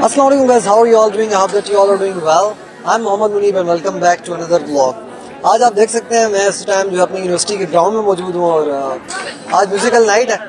Assalamu alaikum guys, how are you all doing? I hope that you all are doing well. I'm Mohammad Munib and welcome back to another vlog. आज आप देख सकते हैं मैं इस time जो अपनी यूनिवर्सिटी के ग्राउंड में मौजूद हूँ और आज म्यूजिकल नाइट है।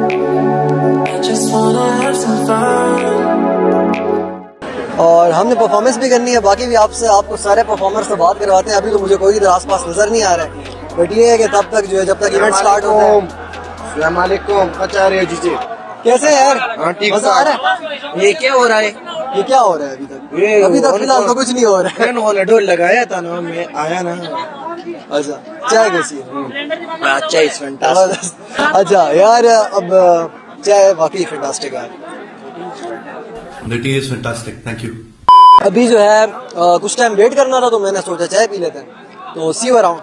और हमने परफॉर्मेंस भी करनी है, बाकी भी आपको सारे परफॉर्मर से बात करवाते हैं। अभी तो मुझे कोई इधर आसपास नजर नहीं आ रहा है, बट ये है कि तब तक जो है जब तक इवेंट स्टार्ट होता है। अस्सलाम वालेकुम, अच्छा रहे जीजे कैसे यार? ठीक मजा आ रहा है? ये क्या हो रहा है? ये क्या हो रहा है अभी तक फिलहाल तो कुछ नहीं हो रहा है। हॉलीडे लगाया था ना, मैं आया ना। अच्छा, चाय कैसी है? अच्छा इस फैंटास्टिक। अच्छा यार, अब चाय वाकई फैंटास्टिक है। The tea is fantastic, thank you. अभी जो है कुछ टाइम वेट करना था तो मैंने सोचा चाय पी लेते हैं, तो सी यू अराउंड।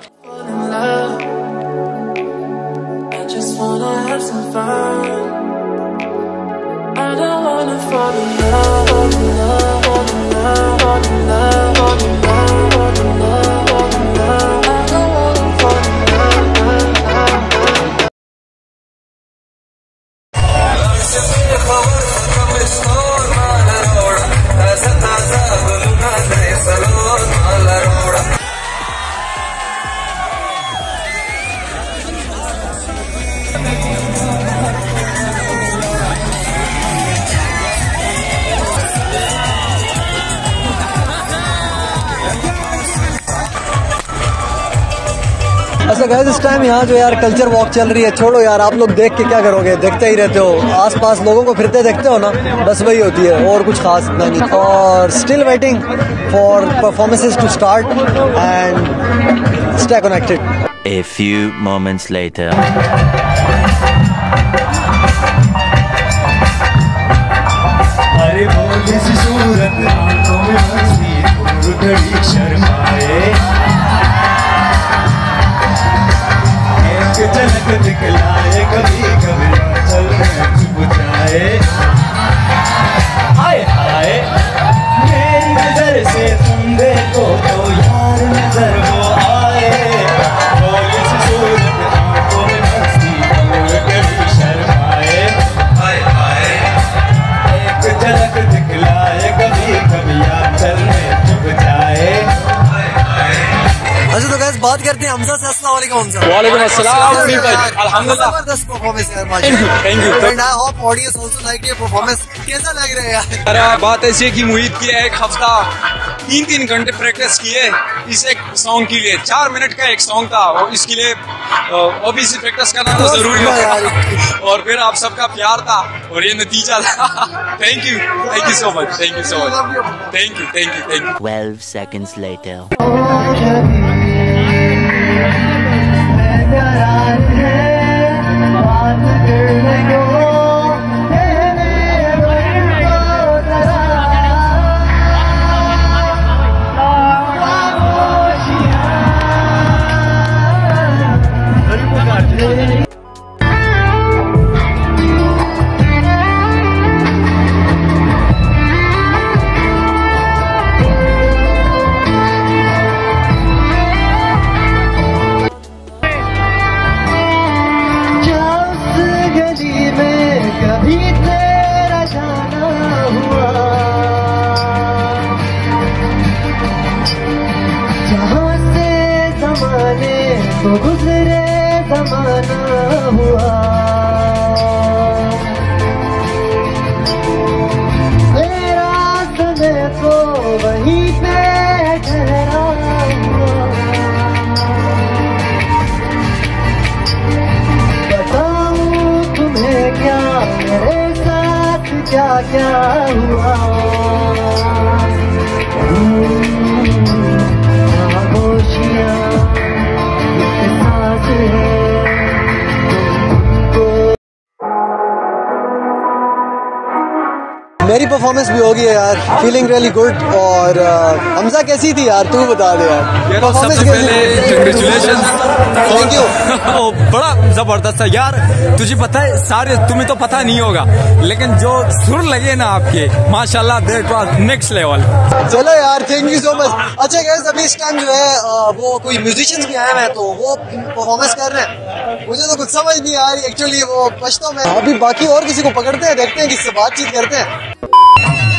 अच्छा गाइस, इस टाइम यहाँ जो यार कल्चर वॉक चल रही है, छोड़ो यार, आप लोग देख के क्या करोगे, देखते ही रहते हो, आसपास लोगों को फिरते देखते हो ना, बस वही होती है और कुछ खास नहीं। और still waiting for performances to start and stay connected. A few moments later. अरे भोली सी सूरत आंखों में हंसी, थोड़ी घड़ी शर्माए, एक झलक दिखलाए, कभी कभी चल में छुप जाए। हाय हाय मेरी नजर से तुम देखो तो यार नजर वो आए, भोली सी सूरत आंखों में हंसी, थोड़ी घड़ी शर्माए, हाय हाय एक झलक दिखलाए, कभी कभी चल में छुप जाए। अच्छा तो गाइस, बात करते हैं हमजा से। अस्सलाम वालेकुम हमजा। वालेकुम अस्सलाम। अल्हम्दुलिल्लाह, जबरदस्त परफॉर्मेंस यार, माशाल्लाह। Thank you. And I hope audience also like your performance. कैसा लग रहा है यार? अरे बात ऐसी है कि मुहीत की एक हफ्ता 3 घंटे प्रैक्टिस किए इस एक सॉन्ग के लिए। 4 मिनट का एक सॉन्ग था और इसके लिए ऑब्वियसली प्रैक्टिस करना तो जरूरी है, और फिर आप सबका प्यार था और ये नतीजा था। Thank you so much, thank you so much, thank you. 12 seconds later. तो गुजरे जमाना हुआ, मेरा समय तो वहीं पे ठहरा हुआ। बताऊं तुम्हें क्या मेरे साथ क्या क्या हुआ। खामोशियां मेरी परफॉर्मेंस भी होगी यार, फीलिंग रियली गुड। और हमजा कैसी थी यार, तू बता दे यार। सबसे पहले कांग्रेचुलेशन, थैंक यू। बड़ा जबरदस्त है यार। तुझे पता है, सारे तुम्हें तो पता नहीं होगा, लेकिन जो सुर लगे ना आपके, माशाल्लाह दैट वाज नेक्स्ट लेवल। चलो यार, थैंक यू सो मच। अच्छा गाइस, अभी इस टाइम जो है वो कोई म्यूजिशियंस भी आए हैं, तो वो परफॉर्मेंस कर रहे हैं। मुझे तो कुछ समझ नहीं आ रही एक्चुअली, वो पश्तो में। अभी बाकी और किसी को पकड़ते हैं, देखते हैं, किससे बातचीत करते हैं।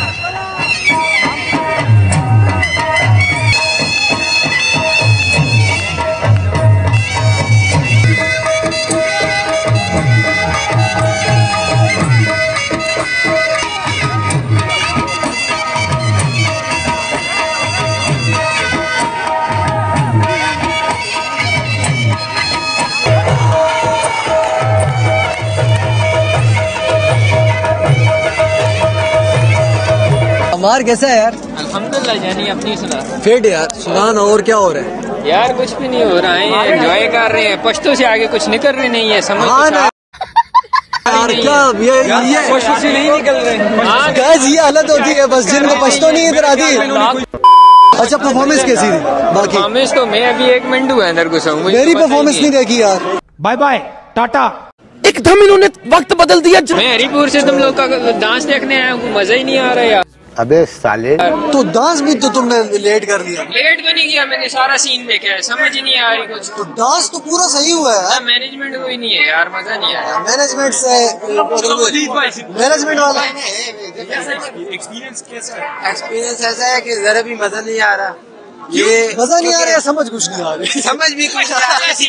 अमार कैसा है यार? अल्हम्दुलिल्लाह जानी, अपनी सुना। फिट यार, सुना और क्या हो रहा है यार? कुछ भी नहीं हो रहा है, एंजॉय कर रहे हैं। पश्तो से आगे कुछ निकल रही नहीं है, समझ हाँ ना यार, क्या ये पश्तो से नहीं निकल रहे। गैस ये हालत होती है बस, जिनको पश्तो नहीं इधर आती। अच्छा परफॉर्मेंस कैसी थी? बाकी परफॉर्मेंस तो मैं अभी 1 मिनट हुआ अंदर घुसा हूँ, मेरी परफॉर्मेंस नहीं देखी यार। Bye bye tata. एकदम इन्होंने वक्त बदल दिया। मैं हरिपुर से तुम लोग का डांस देखने आया हूँ, मजा ही नहीं आ रहा यार। अबे साले, तो डांस भी तो तुमने लेट कर लिया। लेट तो नहीं किया मैंने, सारा सीन देखा है, समझ ही नहीं आ रही कुछ। तो डांस तो पूरा सही हुआ है। मैनेजमेंट कोई नहीं है यार, मजा नहीं आया। मैनेजमेंट से मैनेजमेंट वाला एक्सपीरियंस कैसा है? एक्सपीरियंस ऐसा है कि जरा भी मजा नहीं आ रहा। ये मजा नहीं आ रहा, समझ कुछ नहीं आ रही। समझ भी कुछ आ रहा है।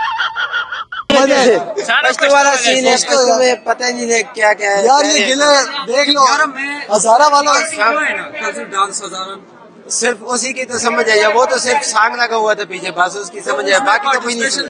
सारा फर्स्ट वाला सीन है, फर्स्ट में पता ही नहीं क्या क्या है यार। ये गिले देख लो, हजारा वाला डांस हजारा सिर्फ उसी की तो समझ आई है। वो तो सिर्फ सॉन्ग लगा हुआ था पीछे, बस उसकी समझ आई, बाकी तो कोई नहीं समझ।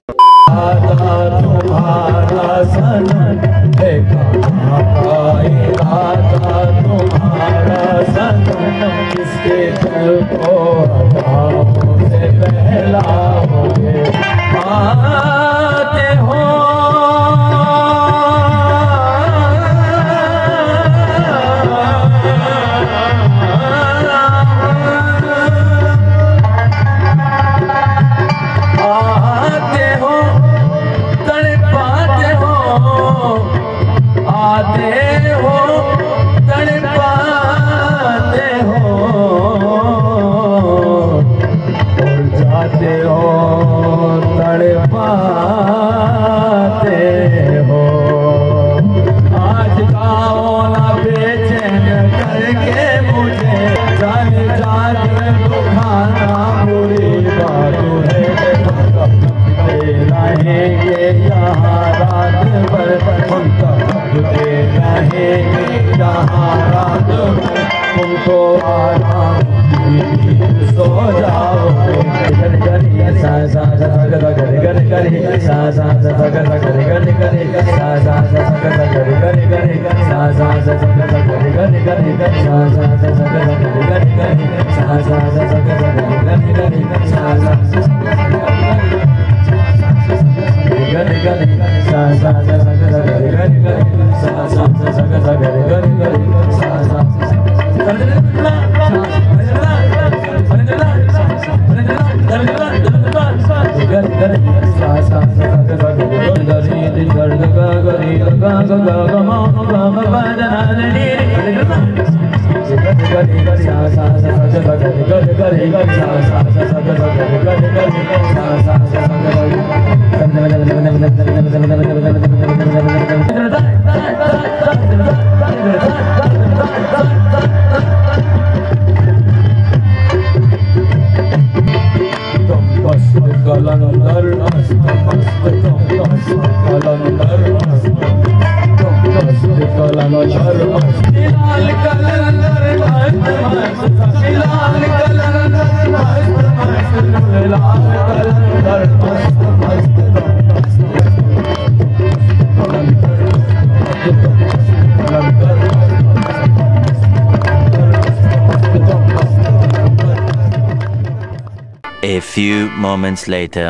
A few moments later.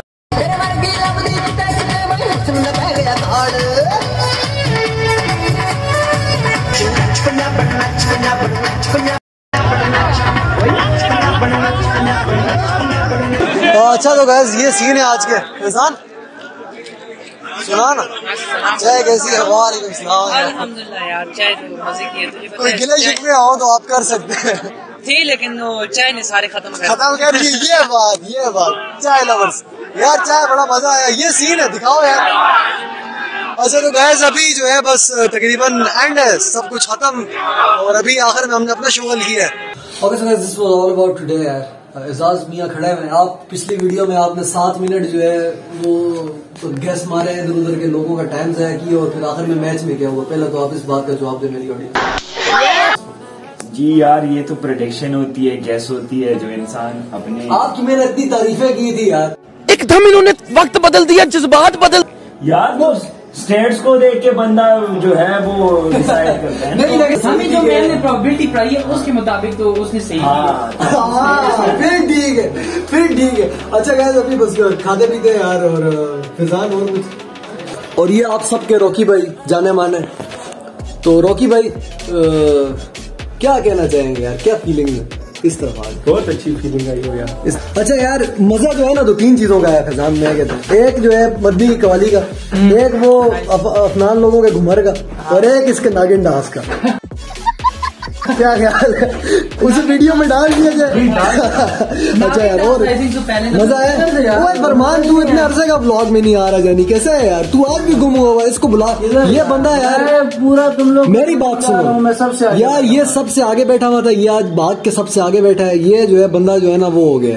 अच्छा तो गाइस ये सीन है आज के। एहसान सुना ना, चाय कैसी है? वालेकुम सलाम। अल्हम्दुलिल्लाह यार, चाय तो मजे की है। तुझे पता कोई गिले शिकवे हो तो आप कर सकते हैं। थी लेकिन वो चाय ने सारे खत्म कर दिए। ये बात चाय लवर्स यार, चाय बड़ा मजा आया। ये सीन है, दिखाओ यार। अच्छा तो गाइस अभी जो है बस तकरीबन एंड है, सब कुछ खत्म और अभी आखिर में हमने अपना शोगल किया है। Okay so guys this was all about today यार। एजाज मियां खड़े हैं। आप पिछली वीडियो में आपने 7 मिनट जो है वो गैस मारे इधर उधर के लोगों का टाइम ज़ाया किया और फिर आखिर में मैच में क्या हुआ। पहले तो आप इस बात का जवाब दें मेरी ऑडियंस। जी यार ये तो प्रोटेक्शन होती है, गैस होती है जो इंसान अपने। आपकी मैंने इतनी तारीफें की थी यार, एकदम इन्होंने वक्त बदल दिया, जज्बात बदल। यार वो स्टेट्स को देख के बंदा जो है वो डिसाइड करता है। नहीं लेकिन हमें जो मैम ने प्रोबेबिलिटी पाई है उसके मुताबिक तो उसने सही फिर ठीक है, फिर ठीक है। अच्छा गाइस, अभी बस खाते पीते यार, और फिजान और कुछ। और ये आप सबके रॉकी भाई जाने माने। तो रॉकी भाई क्या कहना चाहेंगे यार, क्या फीलिंग है इस तरफ आज? बहुत अच्छी फीलिंग आई हो यार। अच्छा यार, मजा जो है ना 2-3 चीजों का है फैजान में कहते हैं। एक जो है मदनी की कवाली का, एक वो अफनान लोगों के घुमर का, और एक इसके नागिन डांस का। क्या ख्याल है, उसे वीडियो में डाल दिया जाए? अच्छा यार, और मजा है। ओए फरमान, तू इतने अरसे का व्लॉग में नहीं आ रहा जानी, कैसा है यार? तू आज भी गुम हुआ, इसको बुला। ये बंदा यार पूरा तुम लोग, मेरी बात सुनो, मैं सबसे यार, ये सबसे आगे बैठा हुआ था, ये आज भाग के सबसे आगे बैठा है। ये जो है बंदा जो है ना वो हो गया,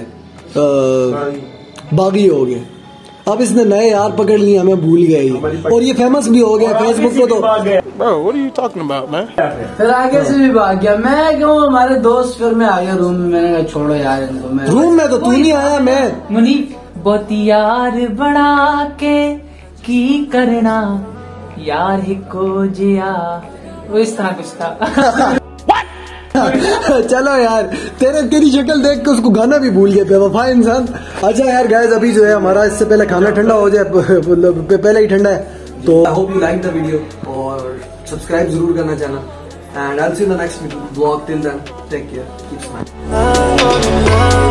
बागी हो गया। अब इसने नए यार पकड़ लिए, हमें भूल गया ये, और ये फेमस भी हो गया फेसबुक पे। तो फिर आगे से भी भाग गया। मैं क्यों, हमारे दोस्त फिर मैं आ गया रूम में। मैंने कहा छोड़ो यार इनको। मैं रूम में तो तू नहीं आया, मैं मुनीफ बहुत यार बना के की करना यार ही को जिया, वो इस तरह कुछ था। चलो यार, तेरी शक्ल देख के उसको गाना भी भूल गए, बेवफा इंसान। अच्छा यार गाइस, अभी जो है हमारा इससे पहले खाना ठंडा हो जाए, पहले ही ठंडा है। तो I hope you like the video, और सब्सक्राइब जरूर करना channel, and I will see you in the next vlog. Till then take care, keep smiling.